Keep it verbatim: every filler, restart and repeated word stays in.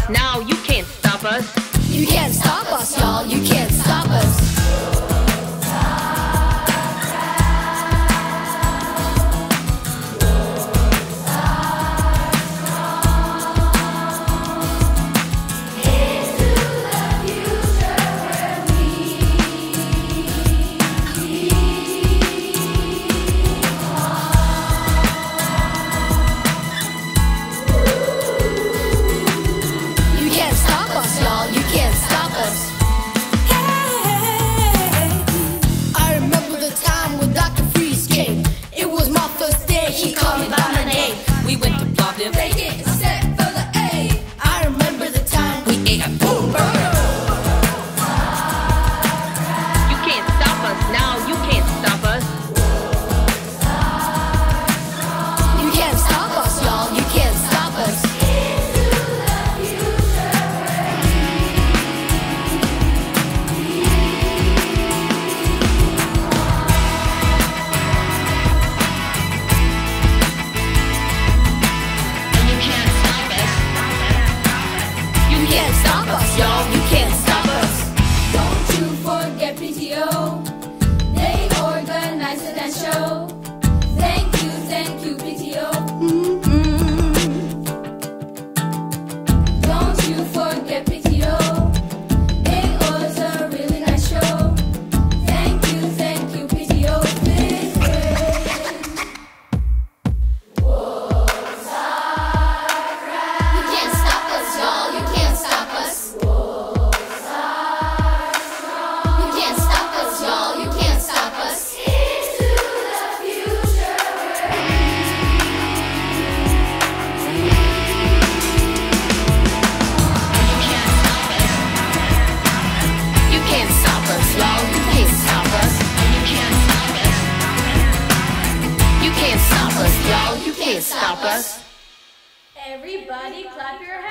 us, now you can't stop us. You can't stop us, y'all, you can't stop us. He called me by my name. We went to Plovdiv. They did a step for the A. I remember the time we ate a boom burger. You can't stop us now. You can't stop us. You can't stop us, y'all. You can't stop us. You can't stop us, y'all, you can't stop us. Don't you forget P T O. They organize a dance show. Thank you, thank you, P T O. Mm-hmm. Don't you forget P T O. It was a really nice show. Thank you, thank you, P T O. Fifth grade. You can't stop us, y'all, you can't stop us. You can't stop us, y'all, you can't stop us. Into the future. You can't stop us, y'all, you can't stop us. You can't stop us, y'all, you can't stop us. Everybody clap your hands.